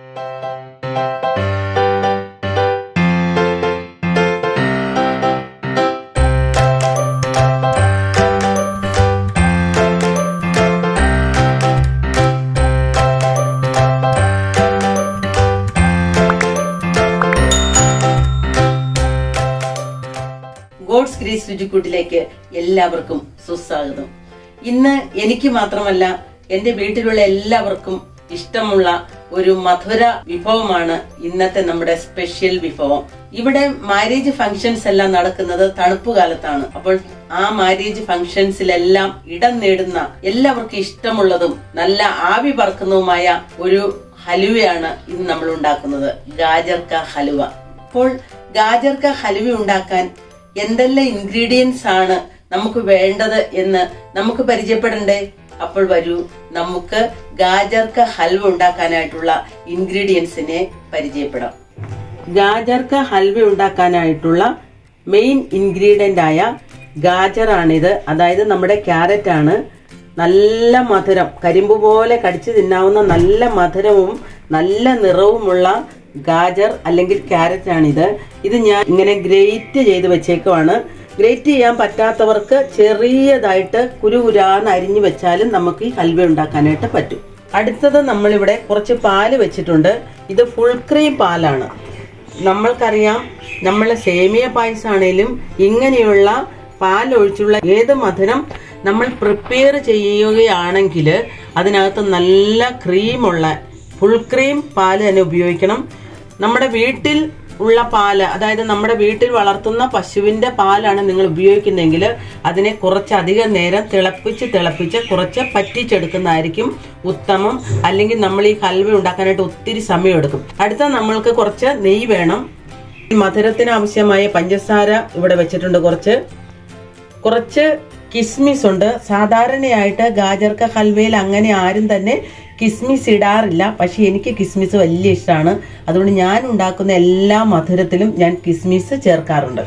രുചിക്കൂട്ടിലേക്ക് എല്ലാവർക്കും സുസ്വാഗതം. ഇന്ന് എനിക്ക് മാത്രമല്ല എന്റെ വീട്ടിലുള്ള എല്ലാവർക്കും ഇഷ്ടമുള്ള ഒരു മധുര വിഭവമാണ് ഇന്നത്തെ നമ്മുടെ സ്പെഷ്യൽ വിഭവം. ഇവിടെ മാരേജ് ഫംഗ്ഷൻസ് എല്ലാം നടക്കുന്നത് തണുപ്പ് കാലത്താണ്. അപ്പോൾ ആ മാരേജ് ഫംഗ്ഷൻസിലെല്ലാം ഇടം നേടുന്ന എല്ലാവർക്കും ഇഷ്ടമുള്ളതും നല്ല ആവി പറക്കുന്നതുമായ ഒരു ഹലുവയാണ് ഇന്ന് നമ്മൾ ഉണ്ടാക്കുന്നത്, ഗാജർ കാ ഹലുവ. അപ്പോൾ ഗാജർ കാ ഹലുവ ഉണ്ടാക്കാൻ എന്തെല്ലാം ഇൻഗ്രീഡിയൻസ് ആണ് നമുക്ക് വേണ്ടത് എന്ന് നമുക്ക് പരിചയപ്പെടണ്ടേ? അപ്പോൾ വരൂ, നമുക്ക് ഗാജർ കാ ഹൽവ ഉണ്ടാക്കാനായിട്ടുള്ള ഇൻഗ്രീഡിയൻസിനെ പരിചയപ്പെടാം. ഗാജർ കാ ഹൽവ ഉണ്ടാക്കാനായിട്ടുള്ള മെയിൻ ഇൻഗ്രീഡിയന്റ് ആയ ഗാജറാണിത്. അതായത് നമ്മുടെ ക്യാരറ്റ് ആണ്. നല്ല മധുരം, കരിമ്പ് പോലെ കടിച്ചു തിന്നാവുന്ന നല്ല മധുരവും നല്ല നിറവുമുള്ള ഗാജർ അല്ലെങ്കിൽ ക്യാരറ്റ് ആണിത്. ഇത് ഞാൻ ഇങ്ങനെ ഗ്രേറ്റ് ചെയ്ത് വെച്ചേക്കുവാണ്. ഗ്രേറ്റ് ചെയ്യാൻ പറ്റാത്തവർക്ക് ചെറിയതായിട്ട് കുരുകുരാന്ന് അരിഞ്ഞു വെച്ചാലും നമുക്ക് ഈ ഹൽവ ഉണ്ടാക്കാനായിട്ട് പറ്റും. അടുത്തത് നമ്മളിവിടെ കുറച്ച് പാല് വെച്ചിട്ടുണ്ട്. ഇത് ഫുൾ ക്രീം പാലാണ്. നമ്മൾക്കറിയാം, നമ്മളെ സേമിയ പായസാണേലും ഇങ്ങനെയുള്ള പാലൊഴിച്ചുള്ള ഏത് മധുരം നമ്മൾ പ്രിപ്പയർ ചെയ്യുകയാണെങ്കിൽ അതിനകത്ത് നല്ല ക്രീമുള്ള ഫുൾ ക്രീം പാല് തന്നെ ഉപയോഗിക്കണം. നമ്മുടെ വീട്ടിൽ ഉള്ള പാല്, അതായത് നമ്മുടെ വീട്ടിൽ വളർത്തുന്ന പശുവിന്റെ പാലാണ് നിങ്ങൾ ഉപയോഗിക്കുന്നെങ്കിൽ അതിനെ കുറച്ചധികം നേരം തിളപ്പിച്ച് കുറച്ച് പറ്റിച്ചെടുക്കുന്നതായിരിക്കും ഉത്തമം. അല്ലെങ്കിൽ നമ്മൾ ഈ ഹൽവ ഉണ്ടാക്കാനായിട്ട് ഒത്തിരി സമയം എടുക്കും. അടുത്ത നമ്മൾക്ക് കുറച്ച് നെയ്യ് വേണം. മധുരത്തിന് ആവശ്യമായ പഞ്ചസാര ഇവിടെ വെച്ചിട്ടുണ്ട്. കുറച്ച് കിസ്മിസ് ഉണ്ട്. സാധാരണയായിട്ട് ഗാജർ കാ ഹൽവയിൽ അങ്ങനെ ആരും തന്നെ കിസ്മിസ് ഇടാറില്ല. പക്ഷെ എനിക്ക് കിസ്മിസ് വലിയ ഇഷ്ടമാണ്. അതുകൊണ്ട് ഞാൻ ഉണ്ടാക്കുന്ന എല്ലാ മധുരത്തിലും ഞാൻ കിസ്മിസ് ചേർക്കാറുണ്ട്.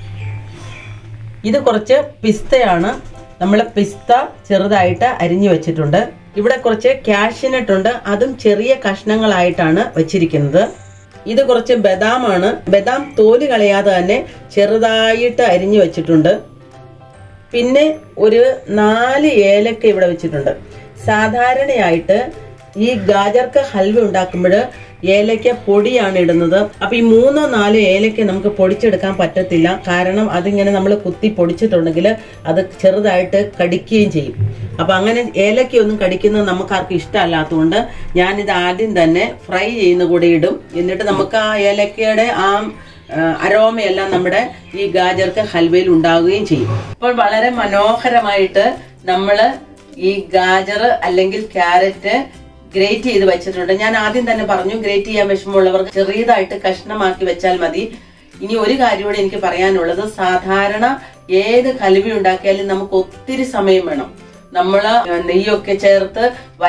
ഇത് കുറച്ച് പിസ്തയാണ്. നമ്മൾ പിസ്ത ചെറുതായിട്ട് അരിഞ്ഞു വെച്ചിട്ടുണ്ട്. ഇവിടെ കുറച്ച് കാഷ്യൂനട്ട് ഉണ്ട്. അതും ചെറിയ കഷ്ണങ്ങളായിട്ടാണ് വെച്ചിരിക്കുന്നത്. ഇത് കുറച്ച് ബദാമാണ്. ബദാം തോല് കളയാതെ തന്നെ ചെറുതായിട്ട് അരിഞ്ഞു വെച്ചിട്ടുണ്ട്. പിന്നെ ഒരു 4 ഏലക്ക ഇവിടെ വെച്ചിട്ടുണ്ട്. സാധാരണയായിട്ട് ഈ ഗാജർ കാ ഹൽവ ഉണ്ടാക്കുമ്പോൾ ഏലക്ക പൊടിയാണ് ഇടുന്നത്. അപ്പൊ ഈ 3-4 ഏലക്ക നമുക്ക് പൊടിച്ചെടുക്കാൻ പറ്റത്തില്ല. കാരണം അതിങ്ങനെ നമ്മൾ കുത്തി പൊടിച്ചിട്ടുണ്ടെങ്കിൽ അത് ചെറുതായിട്ട് കടിക്കുകയും ചെയ്യും. അപ്പൊ അങ്ങനെ ഏലക്കയൊന്നും കടിക്കുന്നത് നമുക്ക് ആർക്കും ഇഷ്ടമല്ലാത്തതുകൊണ്ട് ഞാനിത് ആദ്യം തന്നെ ഫ്രൈ ചെയ്യുന്ന കൂടെ ഇടും. എന്നിട്ട് നമുക്ക് ആ ഏലക്കയുടെ ആ അരോമയെല്ലാം നമ്മുടെ ഈ ഗാജർ കാ ഹൽവയിൽ ഉണ്ടാവുകയും ചെയ്യും. അപ്പോൾ വളരെ മനോഹരമായിട്ട് നമ്മള് ഈ ഗാജർ അല്ലെങ്കിൽ ക്യാരറ്റ് ഗ്രേറ്റ് ചെയ്ത് വെച്ചിട്ടുണ്ട്. ഞാൻ ആദ്യം തന്നെ പറഞ്ഞു, ഗ്രേറ്റ് ചെയ്യാൻ വിഷമമുള്ളവർക്ക് ചെറിയതായിട്ട് കഷ്ണമാക്കി വെച്ചാൽ മതി. ഇനി ഒരു കാര്യം കൂടെ എനിക്ക് പറയാനുള്ളത്, സാധാരണ ഏത് ഹൽവ ഉണ്ടാക്കിയാലും നമുക്ക് ഒത്തിരി സമയം വേണം. നമ്മള് നെയ്യൊക്കെ ചേർത്ത്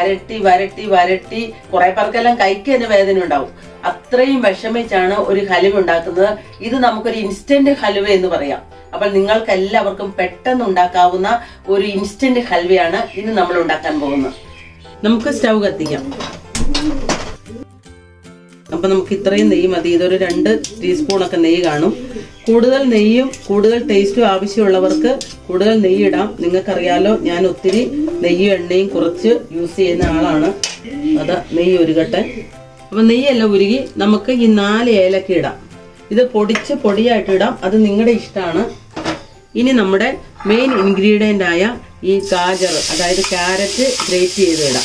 വരട്ടി കുറെ പേർക്കെല്ലാം കൈക്ക് തന്നെ വേദന ഉണ്ടാവും. അത്രയും വിഷമിച്ചാണ് ഒരു ഹലുവ ഉണ്ടാക്കുന്നത്. ഇത് നമുക്കൊരു ഇൻസ്റ്റന്റ് ഹലുവ എന്ന് പറയാം. അപ്പോൾ നിങ്ങൾക്ക് എല്ലാവർക്കും പെട്ടെന്ന് ഉണ്ടാക്കാവുന്ന ഒരു ഇൻസ്റ്റന്റ് ഹൽവയാണ് ഇന്ന് നമ്മൾ ഉണ്ടാക്കാൻ പോകുന്നത്. നമുക്ക് സ്റ്റൗ കത്തിക്കാം. അപ്പൊ നമുക്ക് ഇത്രയും നെയ്യ് മതി. ഇതൊരു 2 ടീസ്പൂണൊക്കെ നെയ്യ് കാണും. കൂടുതൽ നെയ്യും കൂടുതൽ ടേസ്റ്റും ആവശ്യമുള്ളവർക്ക് കൂടുതൽ നെയ്യ് ഇടാം. നിങ്ങൾക്കറിയാലോ, ഞാൻ ഒത്തിരി നെയ്യും എണ്ണയും കുറച്ച് യൂസ് ചെയ്യുന്ന ആളാണ്. അത് നെയ്യ് ഉരുകട്ടെ. അപ്പൊ നെയ്യെല്ലാം ഉരുകി നമുക്ക് ഈ 4 ഏലക്ക ഇടാം. ഇത് പൊടിയായിട്ട് ഇടാം, അത് നിങ്ങളുടെ ഇഷ്ടമാണ്. ഇനി നമ്മുടെ മെയിൻ ഇൻഗ്രീഡിയന്റ് ആയ ഈ ഗാജർ, അതായത് ക്യാരറ്റ് ഗ്രേറ്റ് ചെയ്ത് ഇടാം.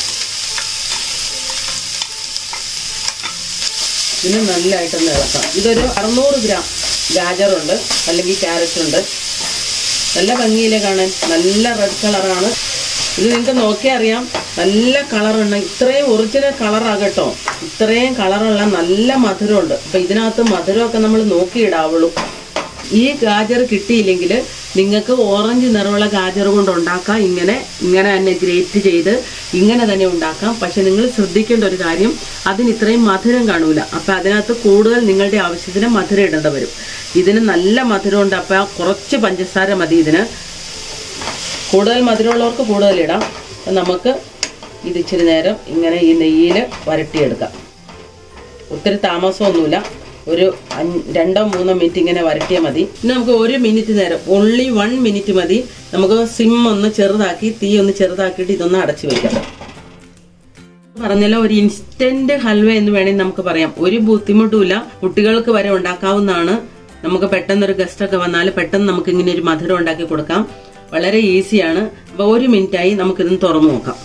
ഇതിന് നല്ലതായിട്ടൊന്ന് ഇളക്കാം. ഇതൊരു 600 ഗ്രാം ഗാജറുണ്ട് അല്ലെങ്കിൽ ക്യാരറ്റ് ഉണ്ട്. നല്ല ഭംഗിയിലെ കാണാൻ, നല്ല റെഡ് കളറാണ്. ഇത് നിങ്ങൾക്ക് നോക്കിയാൽ അറിയാം, നല്ല കളറുണ്ട്. ഇത്രയും ഒറിജിനൽ കളറാകട്ടോ. ഇത്രയും കളറുള്ള നല്ല മധുരമുണ്ട്. അപ്പൊ ഇതിനകത്ത് മധുരമൊക്കെ നമ്മൾ നോക്കിയിടാവുള്ളൂ. ഈ ഗാജർ കിട്ടിയില്ലെങ്കിൽ നിങ്ങൾക്ക് ഓറഞ്ച് നിറമുള്ള ഗാജർ കൊണ്ട് ഉണ്ടാക്കാം. ഇങ്ങനെ തന്നെ ഗ്രേറ്റ് ചെയ്ത് ഇങ്ങനെ തന്നെ ഉണ്ടാക്കാം. പക്ഷെ നിങ്ങൾ ശ്രദ്ധിക്കേണ്ട ഒരു കാര്യം, അതിന് ഇത്രയും മധുരം കാണൂല. അപ്പൊ അതിനകത്ത് കൂടുതൽ നിങ്ങളുടെ ആവശ്യത്തിന് മധുരം ഇടേണ്ടി വരും. ഇതിന് നല്ല മധുരമുണ്ട്. അപ്പൊ കുറച്ച് പഞ്ചസാര മതി. ഇതിന് കൂടുതൽ മധുരമുള്ളവർക്ക് കൂടുതൽ ഇടാം. നമുക്ക് ഇത് ഇച്ചിരി നേരം ഇങ്ങനെ ഈ നെയ്യിൽ വരട്ടിയെടുക്കാം. ഒത്തിരി താമസമൊന്നുമില്ല. ഒരു 2-3 മിനിറ്റ് ഇങ്ങനെ വരട്ടിയാൽ മതി. ഇനി നമുക്ക് 1 മിനിറ്റ് നേരം, ഓൺലി 1 മിനിറ്റ് മതി. നമുക്ക് സിം ഒന്ന് ചെറുതാക്കി, തീ ഒന്ന് ചെറുതാക്കിയിട്ട് ഇതൊന്ന് അടച്ചു വെക്കാം. പറഞ്ഞല്ലോ, ഒരു ഇൻസ്റ്റന്റ് ഹൽവ എന്ന് വേണമെങ്കിൽ നമുക്ക് പറയാം. ഒരു ബുദ്ധിമുട്ടുമില്ല, കുട്ടികൾക്ക് വരെ ഉണ്ടാക്കാവുന്നതാണ്. നമുക്ക് പെട്ടെന്നൊരു ഗസ്റ്റ് ഒക്കെ വന്നാൽ പെട്ടെന്ന് നമുക്ക് ഇങ്ങനെ ഒരു മധുരം ഉണ്ടാക്കി കൊടുക്കാം. വളരെ ഈസിയാണ്. അപ്പൊ 1 മിനിറ്റായി, നമുക്കിതൊന്ന് തുറന്നു നോക്കാം.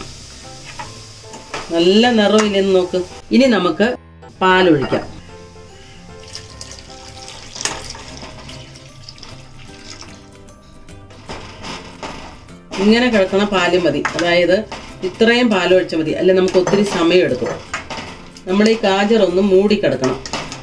നല്ല നിറമില്ലെന്ന് നോക്ക്. ഇനി നമുക്ക് പാലൊഴിക്കാം. ഇങ്ങനെ കിടക്കണ പാല് മതി, അതായത് ഇത്രയും പാലൊഴിച്ചാൽ മതി. അല്ലെ നമുക്ക് ഒത്തിരി സമയം എടുക്കും. നമ്മൾ ഈ ഗാജർ ഒന്ന് മൂടിക്കിടക്കണം.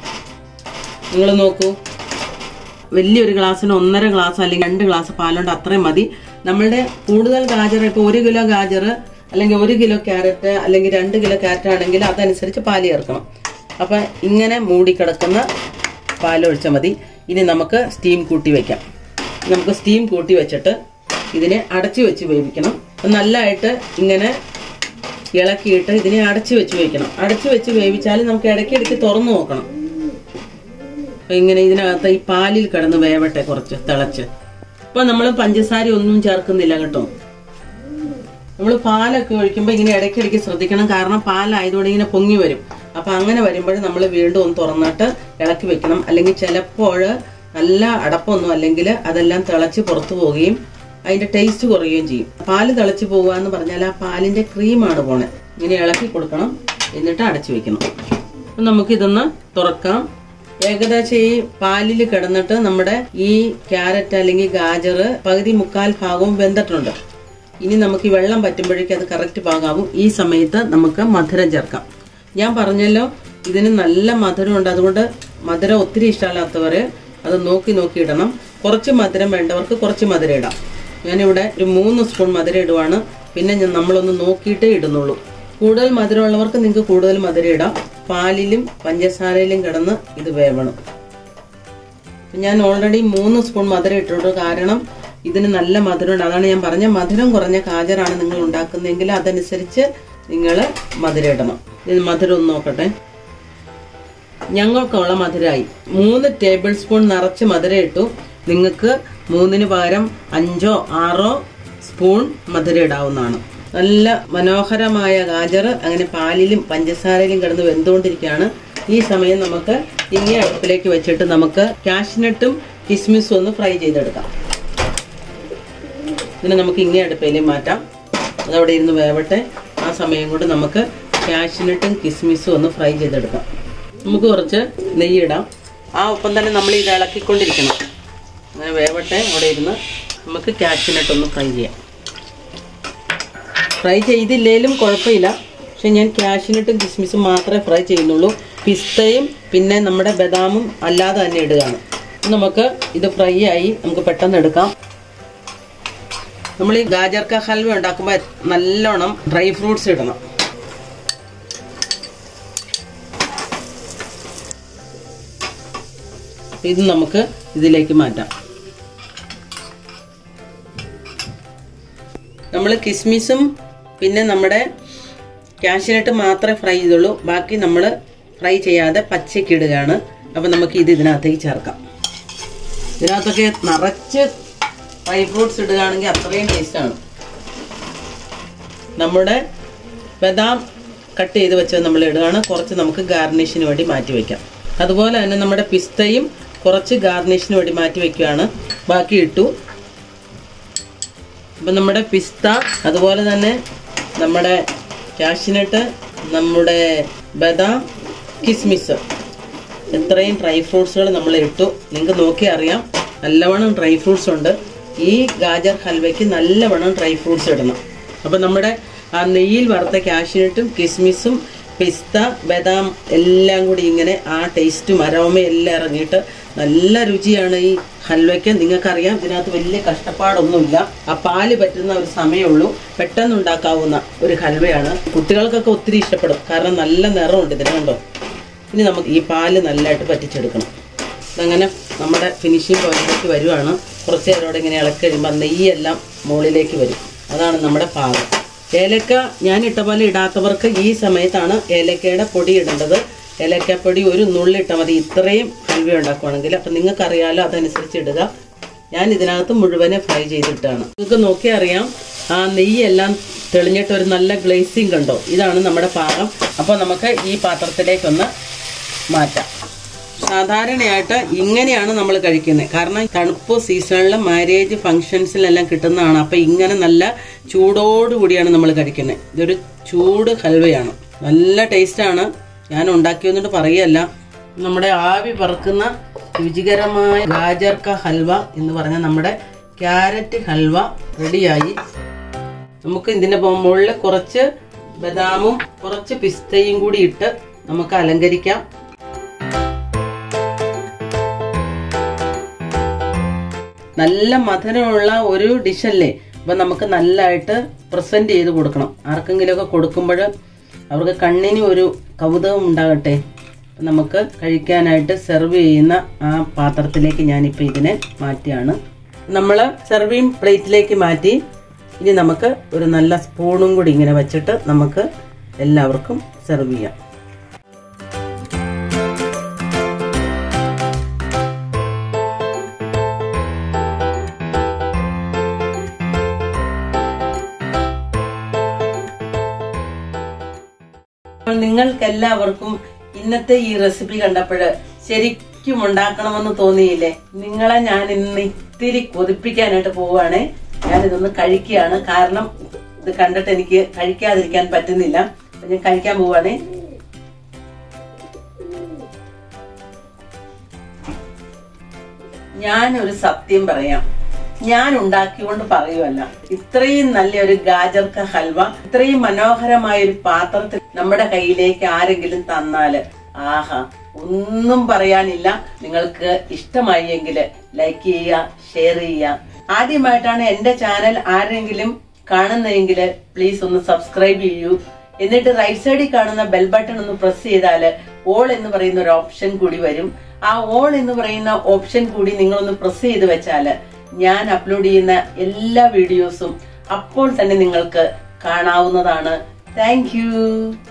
നിങ്ങൾ നോക്കൂ, വലിയൊരു ഗ്ലാസ്സിന് 1.5 ഗ്ലാസ് അല്ലെങ്കിൽ 2 ഗ്ലാസ് പാലുണ്ട്, അത്രയും മതി. നമ്മളുടെ കൂടുതൽ ഗാജർ, ഇപ്പോൾ 1 കിലോ ഗാജർ അല്ലെങ്കിൽ 1 കിലോ ക്യാരറ്റ് അല്ലെങ്കിൽ 2 കിലോ ക്യാരറ്റ് ആണെങ്കിൽ അതനുസരിച്ച് പാല് ചേർക്കണം. അപ്പൊ ഇങ്ങനെ മൂടിക്കിടക്കുന്ന പാലൊഴിച്ചാൽ മതി. ഇനി നമുക്ക് സ്റ്റീം കൂട്ടി വെക്കാം. നമുക്ക് സ്റ്റീം കൂട്ടി വെച്ചിട്ട് ഇതിനെ അടച്ചു വെച്ച് വേവിക്കണം. നല്ലതായിട്ട് ഇങ്ങനെ ഇളക്കിയിട്ട് ഇതിനെ അടച്ചു വെച്ച് വേവിക്കണം. അടച്ചു വെച്ച് വേവിച്ചാൽ നമുക്ക് ഇടയ്ക്കിടയ്ക്ക് തുറന്നു നോക്കണം. അപ്പൊ ഇങ്ങനെ ഇതിനകത്ത് ഈ പാലിൽ കിടന്ന് വേവട്ടെ, കുറച്ച് തിളച്ച്. ഇപ്പൊ നമ്മൾ പഞ്ചസാര ഒന്നും ചേർക്കുന്നില്ല കേട്ടോ. നമ്മൾ പാലൊക്കെ ഒഴിക്കുമ്പോൾ ഇങ്ങനെ ഇടയ്ക്കിടയ്ക്ക് ശ്രദ്ധിക്കണം. കാരണം പാലായതുകൊണ്ട് ഇങ്ങനെ പൊങ്ങി വരും. അപ്പൊ അങ്ങനെ വരുമ്പോൾ നമ്മൾ വീണ്ടും ഒന്ന് തുറന്നിട്ട് ഇളക്കി വെക്കണം. അല്ലെങ്കിൽ ചിലപ്പോൾ നല്ല അടപ്പൊന്നും അല്ലെങ്കിൽ അതെല്ലാം തിളച്ച് പുറത്തു പോവുകയും അതിന്റെ ടേസ്റ്റ് കുറയുകയും ചെയ്യും. പാല് തിളച്ച് പോകുക എന്ന് പറഞ്ഞാൽ ആ പാലിന്റെ ക്രീമാണ് പോണെ. ഇങ്ങനെ ഇളക്കി കൊടുക്കണം, എന്നിട്ട് അടച്ചു വെക്കണം. അപ്പൊ നമുക്കിതൊന്ന് തുറക്കാം. ഏകദേശം ഈ പാലിൽ കിടന്നിട്ട് നമ്മുടെ ഈ ക്യാരറ്റ് അല്ലെങ്കിൽ ഗാജർ പകുതി 3/4 ഭാഗവും വെന്തിട്ടുണ്ട്. ഇനി നമുക്ക് ഈ വെള്ളം പറ്റുമ്പോഴേക്കും അത് കറക്റ്റ് പാകാവും. ഈ സമയത്ത് നമുക്ക് മധുരം ചേർക്കാം. ഞാൻ പറഞ്ഞല്ലോ, ഇതിന് നല്ല മധുരമുണ്ട്. അതുകൊണ്ട് മധുരം ഒത്തിരി ഇഷ്ടമല്ലാത്തവര് അത് നോക്കി ഇടണം. കുറച്ച് മധുരം വേണ്ടവർക്ക് കുറച്ച് മധുരം ഇടാം. ഞാനിവിടെ ഒരു 3 സ്പൂൺ മധുരം ഇടുവാണ്. പിന്നെ നമ്മളൊന്ന് നോക്കിയിട്ടേ ഇടുന്നുള്ളൂ. കൂടുതൽ മധുരമുള്ളവർക്ക് നിങ്ങൾക്ക് കൂടുതൽ മധുരം ഇടാം. പാലിലും പഞ്ചസാരയിലും കിടന്ന് ഇത് വേവണം. ഞാൻ ഓൾറെഡി 3 സ്പൂൺ മധുരം ഇട്ടിട്ടുണ്ട്. കാരണം ഇതിന് നല്ല മധുരമുണ്ട്. അതാണ് ഞാൻ പറഞ്ഞ മധുരം കുറഞ്ഞ ഗാജറാണ് നിങ്ങൾ ഉണ്ടാക്കുന്നതെങ്കിൽ അതനുസരിച്ച് നിങ്ങൾ മധുരം ഇടണം. ഇത് മധുരം ഒന്ന് നോക്കട്ടെ. ഞങ്ങൾക്കുള്ള മധുരമായി 3 ടേബിൾ സ്പൂൺ നിറച്ച് മധുരം ഇട്ടു. നിങ്ങൾക്ക് 3-ന് പകരം 5-6 സ്പൂൺ മധുരം ഇടാവുന്നതാണ്. നല്ല മനോഹരമായ ഗാജർ അങ്ങനെ പാലിലും പഞ്ചസാരയിലും കിടന്ന് വെന്തുകൊണ്ടിരിക്കുകയാണ്. ഈ സമയം നമുക്ക് ഇങ്ങനെ അടുപ്പിലേക്ക് വെച്ചിട്ട് നമുക്ക് കാഷ്നട്ടും കിസ്മിസും ഒന്ന് ഫ്രൈ ചെയ്തെടുക്കാം. ഇതിനെ നമുക്ക് ഇങ്ങനെ അടുപ്പിലേക്ക് മാറ്റാം. അതവിടെ ഇരുന്ന് വേവട്ടെ. ആ സമയം കൊണ്ട് നമുക്ക് കാഷ്നട്ടും കിസ്മിസും ഒന്ന് ഫ്രൈ ചെയ്തെടുക്കാം. നമുക്ക് കുറച്ച് നെയ്യിടാം. ആ ഒപ്പം തന്നെ നമ്മൾ ഇത് ഇളക്കിക്കൊണ്ടിരിക്കണം. അങ്ങനെ വേവട്ടെ. അവിടെ ഇരുന്ന് നമുക്ക് കാഷ്നട്ട് ഒന്ന് ഫ്രൈ ചെയ്യാം. ഫ്രൈ ചെയ്തില്ലേലും കുഴപ്പമില്ല. പക്ഷെ ഞാൻ കാഷ്നട്ടും കിസ്മിസും മാത്രമേ ഫ്രൈ ചെയ്യുന്നുള്ളൂ. പിസ്തയും പിന്നെ നമ്മുടെ ബദാമും അല്ലാതെ തന്നെ ഇടുകയാണ്. നമുക്ക് ഇത് ഫ്രൈ ആയി നമുക്ക് പെട്ടെന്ന് എടുക്കാം. നമ്മൾ ഈ ഗാജർ കാ ഹൽവ ഉണ്ടാക്കുമ്പോൾ നല്ലോണം ഡ്രൈ ഫ്രൂട്ട്സ് ഇടണം. ഇത് നമുക്ക് ഇതിലേക്ക് മാറ്റാം. നമ്മൾ കിസ്മിസും പിന്നെ നമ്മുടെ കാഷ്നട്ട് മാത്രമേ ഫ്രൈ ചെയ്തുള്ളൂ. ബാക്കി നമ്മൾ ഫ്രൈ ചെയ്യാതെ പച്ചയ്ക്ക് ഇടുകയാണ്. അപ്പം നമുക്ക് ഇത് ഇതിനകത്തേക്ക് ചേർക്കാം. ഇതിനകത്തൊക്കെ നിറച്ച് ഡ്രൈ ഫ്രൂട്ട്സ് ഇടുകയാണെങ്കിൽ അത്രയും ടേസ്റ്റാണ്. നമ്മുടെ ബദാം കട്ട് ചെയ്ത് വെച്ചത് നമ്മൾ ഇടുകയാണ്. കുറച്ച് നമുക്ക് ഗാർണിഷിന് വേണ്ടി മാറ്റി വയ്ക്കാം. അതുപോലെ തന്നെ നമ്മുടെ പിസ്തയും കുറച്ച് ഗാർണിഷിന് വേണ്ടി മാറ്റി വയ്ക്കുകയാണ്. ബാക്കി ഇട്ടു. അപ്പം നമ്മുടെ പിസ്ത, അതുപോലെ തന്നെ നമ്മുടെ കാഷ്നട്ട്, നമ്മുടെ ബദാം, കിസ്മിസ്, ഇത്രയും ഡ്രൈ ഫ്രൂട്ട്സുകൾ നമ്മൾ ഇട്ടു. നിങ്ങൾക്ക് നോക്കി അറിയാം നല്ലവണ്ണം ഡ്രൈ ഫ്രൂട്ട്സ് ഉണ്ട്. ഈ ഗാജർ ഹൽവയ്ക്ക് നല്ലവണ്ണം ഡ്രൈ ഫ്രൂട്ട്സ് ഇടണം. അപ്പം നമ്മുടെ ആ നെയ്യിൽ വറുത്ത കാഷ്നട്ടും കിസ്മിസും പിസ്ത ബദാം എല്ലാം കൂടി ഇങ്ങനെ ആ ടേസ്റ്റും അരോമയും എല്ലാം ഇറങ്ങിയിട്ട് നല്ല രുചിയാണ് ഈ ഹൽവയ്ക്ക്. നിങ്ങൾക്കറിയാം ഇതിനകത്ത് വലിയ കഷ്ടപ്പാടൊന്നുമില്ല. ആ പാല് പറ്റുന്ന ഒരു സമയമുള്ളൂ. പെട്ടെന്ന് ഉണ്ടാക്കാവുന്ന ഒരു ഹൽവയാണ്. കുട്ടികൾക്കൊക്കെ ഒത്തിരി ഇഷ്ടപ്പെടും. കാരണം നല്ല നിറമുണ്ട് ഇതിന്, കണ്ടോ. ഇനി നമുക്ക് ഈ പാല് നല്ലതായിട്ട് പറ്റിച്ചെടുക്കണം. അതങ്ങനെ നമ്മുടെ ഫിനിഷിംഗ് പോയിന്റിലേക്ക് വരുവാണ്. കുറച്ച് നേരോടെ ഇങ്ങനെ ഇളക്കി കഴിയുമ്പോൾ നെയ്യെല്ലാം മുകളിലേക്ക് വരും. അതാണ് നമ്മുടെ പാകം. ഏലക്ക ഞാൻ ഇട്ട പോലെ ഇടാത്തവർക്ക് ഈ സമയത്താണ് ഏലക്കയുടെ പൊടി ഇടേണ്ടത്. ഏലക്കാപ്പൊടി ഒരു നുള്ളിട്ടാൽ മതി ഇത്രയും ഹൽവ ഉണ്ടാക്കുവാണെങ്കിൽ. അപ്പം നിങ്ങൾക്കറിയാലോ, അതനുസരിച്ച് ഇടുക. ഞാൻ ഇതിനകത്ത് മുഴുവനെ ഫ്രൈ ചെയ്തിട്ടാണ്. നിങ്ങൾക്ക് നോക്കിയാൽ അറിയാം ആ നെയ്യെല്ലാം തെളിഞ്ഞിട്ട് ഒരു നല്ല ഗ്ലേസിങ് കണ്ടോ. ഇതാണ് നമ്മുടെ പാകം. അപ്പോൾ നമുക്ക് ഈ പാത്രത്തിലേക്കൊന്ന് മാറ്റാം. സാധാരണയായിട്ട് ഇങ്ങനെയാണ് നമ്മൾ കഴിക്കുന്നത്. കാരണം തണുപ്പ് സീസണിൽ മാരേജ് ഫങ്ഷൻസിലെല്ലാം കിട്ടുന്നതാണ്. അപ്പം ഇങ്ങനെ നല്ല ചൂടോടുകൂടിയാണ് നമ്മൾ കഴിക്കുന്നത്. ഇതൊരു ചൂട് ഹൽവയാണ്, നല്ല ടേസ്റ്റാണ്. ഞാൻ ഉണ്ടാക്കി വന്നിട്ട് പറയല്ല. നമ്മുടെ ആവി പറക്കുന്ന രുചികരമായ ഗാജർ കാ ഹൽവ എന്ന് പറഞ്ഞ നമ്മുടെ ക്യാരറ്റ് ഹൽവ റെഡിയായി. നമുക്ക് ഇതിൻ്റെ മുകളിൽ കുറച്ച് ബദാമും കുറച്ച് പിസ്തയും കൂടി ഇട്ട് നമുക്ക് അലങ്കരിക്കാം. നല്ല മധുരമുള്ള ഒരു ഡിഷല്ലേ. അപ്പം നമുക്ക് നല്ലതായിട്ട് പ്രസൻറ്റ് ചെയ്ത് കൊടുക്കണം. ആർക്കെങ്കിലുമൊക്കെ കൊടുക്കുമ്പോൾ അവർക്ക് കണ്ണിന് ഒരു കൗതുകം ഉണ്ടാകട്ടെ. നമുക്ക് കഴിക്കാനായിട്ട് സെർവ് ചെയ്യുന്ന ആ പാത്രത്തിലേക്ക് ഞാനിപ്പോൾ ഇതിനെ മാറ്റിയാണ്. നമ്മൾ സെർവിങ് പ്ലേറ്റിലേക്ക് മാറ്റി. ഇനി നമുക്ക് ഒരു നല്ല സ്പൂണും കൂടി ഇങ്ങനെ വെച്ചിട്ട് നമുക്ക് എല്ലാവർക്കും സെർവ് ചെയ്യാം. നിങ്ങൾക്കെല്ലാവർക്കും ഇന്നത്തെ ഈ റെസിപ്പി കണ്ടപ്പോൾ ശരിക്കും ഉണ്ടാക്കണമെന്ന് തോന്നിയില്ലേ? നിങ്ങളെ ഞാൻ ഇന്ന് ഇത്തിരി കൊതിപ്പിക്കാനായിട്ട് പോവുകയാണേ. ഞാനിതൊന്ന് കഴിക്കുകയാണ്. കാരണം ഇത് കണ്ടിട്ട് എനിക്ക് കഴിക്കാതിരിക്കാൻ പറ്റുന്നില്ല. അപ്പൊ ഞാൻ കഴിക്കാൻ പോവുകയാണേ. ഞാനൊരു സത്യം പറയാം, ഞാൻ ഉണ്ടാക്കിക്കൊണ്ട് പറയുമല്ല. ഇത്രയും നല്ലൊരു ഗാജർ കാ ഹൽവ ഇത്രയും മനോഹരമായ ഒരു പാത്രത്തിൽ നമ്മുടെ കയ്യിലേക്ക് ആരെങ്കിലും തന്നാല് ആഹാ, ഒന്നും പറയാനില്ല. നിങ്ങൾക്ക് ഇഷ്ടമായി എങ്കിൽ ലൈക്ക് ചെയ്യുക, ഷെയർ ചെയ്യുക. ആദ്യമായിട്ടാണ് എന്റെ ചാനൽ ആരെങ്കിലും കാണുന്നതെങ്കിൽ പ്ലീസ് ഒന്ന് സബ്സ്ക്രൈബ് ചെയ്യൂ. എന്നിട്ട് റൈറ്റ് സൈഡിൽ കാണുന്ന ബെൽ ബട്ടൺ ഒന്ന് പ്രസ് ചെയ്താൽ ഓൾ എന്ന് പറയുന്ന ഒരു ഓപ്ഷൻ കൂടി വരും. ആ ഓൾ എന്ന് പറയുന്ന ഓപ്ഷൻ കൂടി നിങ്ങളൊന്ന് പ്രസ് ചെയ്ത് വെച്ചാൽ ഞാൻ അപ്ലോഡ് ചെയ്യുന്ന എല്ലാ വീഡിയോസും അപ്പോൾ തന്നെ നിങ്ങൾക്ക് കാണാവുന്നതാണ്. Thank U.